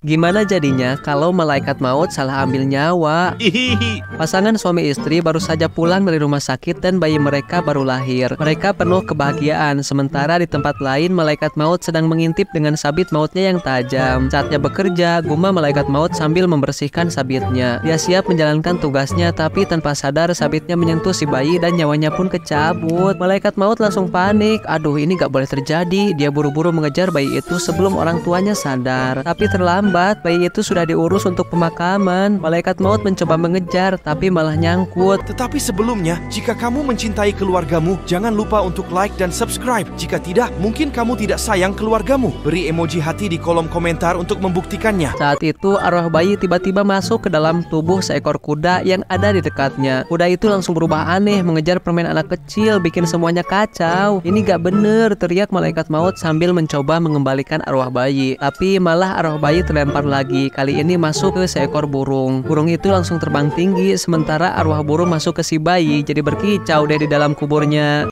Gimana jadinya kalau malaikat maut salah ambil nyawa? Hihihi. Pasangan suami istri baru saja pulang dari rumah sakit dan bayi mereka baru lahir. Mereka penuh kebahagiaan, sementara di tempat lain malaikat maut sedang mengintip dengan sabit mautnya yang tajam. Saatnya bekerja, gumam malaikat maut sambil membersihkan sabitnya. Dia siap menjalankan tugasnya, tapi tanpa sadar sabitnya menyentuh si bayi dan nyawanya pun kecabut. Malaikat maut langsung panik. Aduh, ini gak boleh terjadi. Dia buru-buru mengejar bayi itu sebelum orang tuanya sadar. Tapi terlambat. Bayi itu sudah diurus untuk pemakaman. Malaikat maut mencoba mengejar, tapi malah nyangkut. Tetapi sebelumnya, jika kamu mencintai keluargamu, jangan lupa untuk like dan subscribe. Jika tidak, mungkin kamu tidak sayang keluargamu. Beri emoji hati di kolom komentar untuk membuktikannya. Saat itu arwah bayi tiba-tiba masuk ke dalam tubuh seekor kuda yang ada di dekatnya. Kuda itu langsung berubah aneh, mengejar permen anak kecil, bikin semuanya kacau. Ini gak bener, teriak malaikat maut sambil mencoba mengembalikan arwah bayi. Tapi malah arwah bayi terlempar lagi, kali ini masuk ke seekor burung. Burung itu langsung terbang tinggi, sementara arwah burung masuk ke si bayi, jadi berkicau deh di dalam kuburnya.